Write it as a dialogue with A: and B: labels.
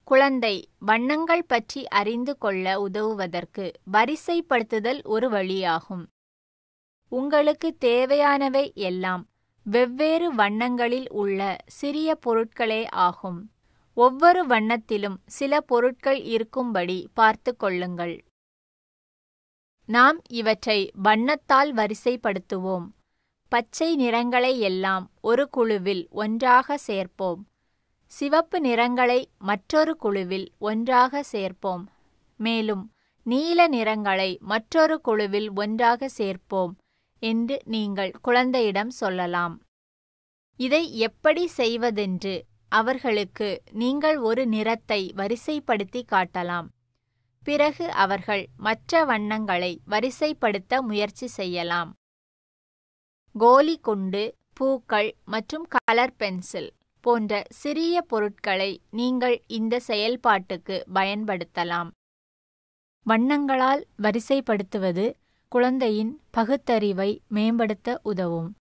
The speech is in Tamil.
A: குழந்தை வண்ணங்கள் பற்றி அறிந்து கொள்ள உதவுவதற்கு வரிசைப்படுத்துதல் ஒரு வழியாகும். உங்களுக்கு தேவையானவை எல்லாம் வெவ்வேறு வண்ணங்களில் உள்ள சிறிய பொருட்களே ஆகும். ஒவ்வொரு வண்ணத்திலும் சில பொருட்கள் இருக்கும்படி பார்த்து கொள்ளுங்கள். நாம் இவற்றை வண்ணத்தால் வரிசைப்படுத்துவோம். பச்சை நிறங்களை எல்லாம் ஒரு குழுவில் ஒன்றாக சேர்ப்போம். சிவப்பு நிறங்களை மற்றொரு குழுவில் ஒன்றாக சேர்ப்போம். மேலும் நீல நிறங்களை மற்றொரு குழுவில் ஒன்றாக சேர்ப்போம் என்று நீங்கள் குழந்தையிடம் சொல்லலாம். இதை எப்படி செய்வதென்று அவர்களுக்கு நீங்கள் ஒரு நிறத்தை வரிசைப்படுத்தி காட்டலாம். பிறகு அவர்கள் மற்ற வண்ணங்களை வரிசைப்படுத்த முயற்சி செய்யலாம். கோலி குண்டு, பூக்கள் மற்றும் கலர் பென்சில் போன்ற சிறிய பொருட்களை நீங்கள் இந்த செயல்பாட்டுக்கு பயன்படுத்தலாம். வண்ணங்களால் வரிசைப்படுத்துவது குழந்தையின் பகுத்தறிவை மேம்படுத்த உதவும்.